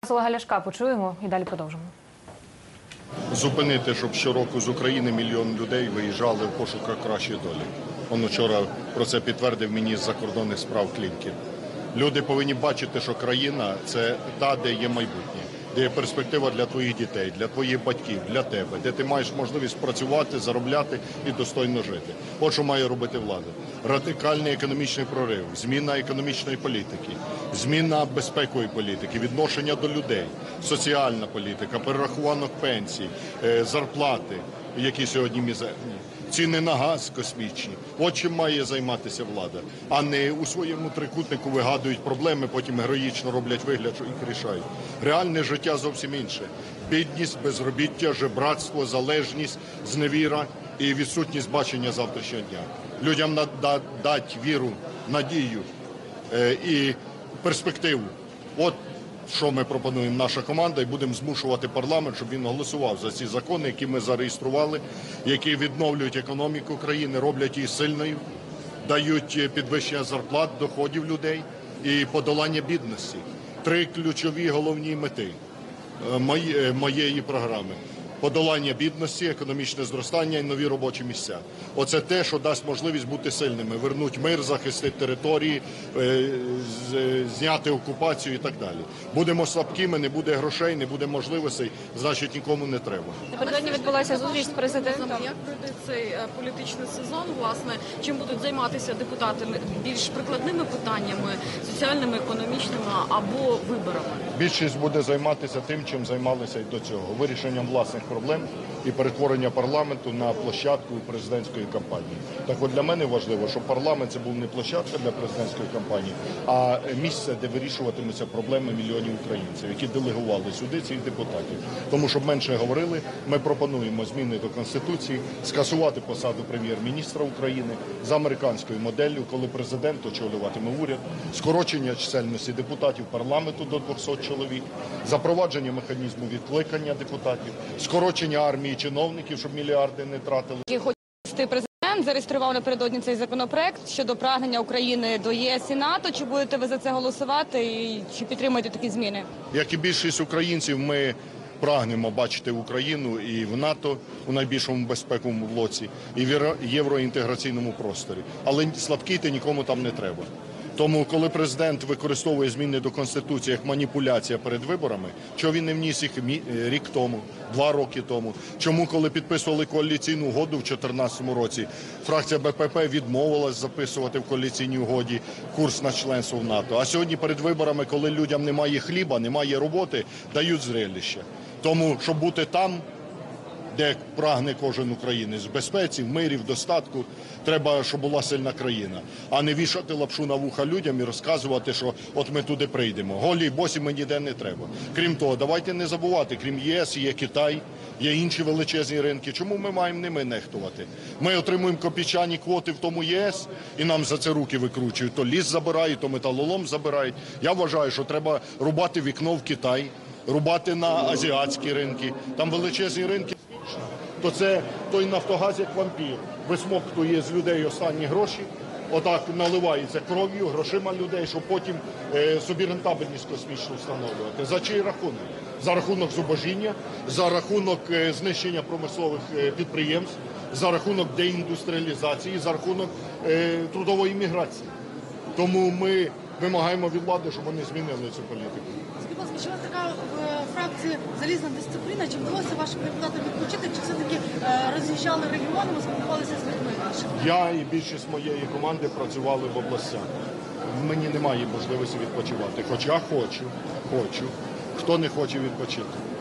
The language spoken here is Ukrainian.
Олега Ляшка почуємо і далі продовжимо. Зупинити, щоб щороку з України мільйон людей виїжджали в пошуках кращої долі. Он вчора про це підтвердив міністр закордонних справ Клімкін. Люди повинні бачити, що країна – це та, де є майбутнє, де є перспектива для твоїх дітей, для твоїх батьків, для тебе, де ти маєш можливість працювати, заробляти і достойно жити. От що має робити влада. Радикальний економічний прорив, зміна економічної політики, зміна безпекової політики, відношення до людей, соціальна політика, перерахунок пенсій, зарплати, які сьогодні мізерні. Ціни на газ космічні. От чим має займатися влада, а не у своєму трикутнику вигадують проблеми, потім героїчно роблять вигляд, що їх рішають. Реальне життя зовсім інше. Бідність, безробіття, жебрацтво, залежність, зневіра і відсутність бачення завтрашнього дня. Людям дати віру, надію і перспективу. От що ми пропонуємо, наша команда, і будемо змушувати парламент, щоб він голосував за ці закони, які ми зареєстрували, які відновлюють економіку країни, роблять її сильною, дають підвищення зарплат, доходів людей і подолання бідності. 3 ключові головні мети моєї програми. Подолання бідності, економічне зростання і нові робочі місця. Оце те, що дасть можливість бути сильними, вернути мир, захистити території, зняти окупацію і так далі. Будемо слабкими, не буде грошей, не буде можливостей, значить нікому не треба. Напередодні відбулася зустріч з президентом. Як пройде цей політичний сезон, власне, чим будуть займатися депутати? Більш прикладними питаннями, соціальними, економічними або виборами? Більшість буде займатися тим, чим займалися і до цього. Вирішенням власних проблем і перетворення парламенту на площадку президентської кампанії. Так от для мене важливо, щоб парламент це був не площадка для президентської кампанії, а місце, де вирішуватимуться проблеми мільйонів українців, які делегували сюди цих депутатів. Тому, щоб менше говорили, ми пропонуємо зміни до Конституції, скасувати посаду прем'єр-міністра України за американською моделлю, коли президент очолюватиме уряд, скорочення чисельності депутатів парламенту до 200 чоловік, запровадження механізму відкликання депутатів, скорочення армії чиновників, щоб мільярди не тратили. Президент зареєстрував напередодні цей законопроект щодо прагнення України до ЄС і НАТО. Чи будете ви за це голосувати і чи підтримуєте такі зміни? Як і більшість українців, ми прагнемо бачити Україну і в НАТО у найбільшому безпековому блоці, і в євроінтеграційному просторі. Але слабкіти нікому там не треба. Тому, коли президент використовує зміни до Конституції як маніпуляція перед виборами, чого він не вніс їх рік тому, 2 роки тому? Чому, коли підписували коаліційну угоду в 2014 році, фракція БПП відмовилась записувати в коаліційній угоді курс на членство в НАТО? А сьогодні перед виборами, коли людям немає хліба, немає роботи, дають зрелище. Тому, щоб бути там, де прагне кожен українець, в безпеці, в мирі, в достатку, треба, щоб була сильна країна, а не вішати лапшу на вуха людям і розказувати, що от ми туди прийдемо. Голі й босі ми ніде не треба. Крім того, давайте не забувати, крім ЄС, є Китай, є інші величезні ринки. Чому ми маємо ними нехтувати? Ми отримуємо копійчані квоти в тому ЄС, і нам за це руки викручують. То ліс забирають, то металолом забирають. Я вважаю, що треба рубати вікно в Китай, рубати на азіатські ринки. Там величезні ринки. То це той Нафтогаз як вампір, висмоктує з людей останні гроші, отак наливається кров'ю, грошима людей, щоб потім собі рентабельність космічну встановлювати. За чий рахунок? За рахунок зубожіння, за рахунок знищення промислових підприємств, за рахунок деіндустріалізації, за рахунок трудової міграції. Тому ми вимагаємо від влади, щоб вони змінили цю політику. Скажіть, будь ласка, чи у вас така в фракції залізна дисципліна? Чи вдалося вашим депутатам відпочити? Чи все-таки роз'їжджали регіонами, спілкувалися з людьми? Я і більшість моєї команди працювали в областях. Мені немає можливості відпочивати. Хоча хочу. Хто не хоче відпочити?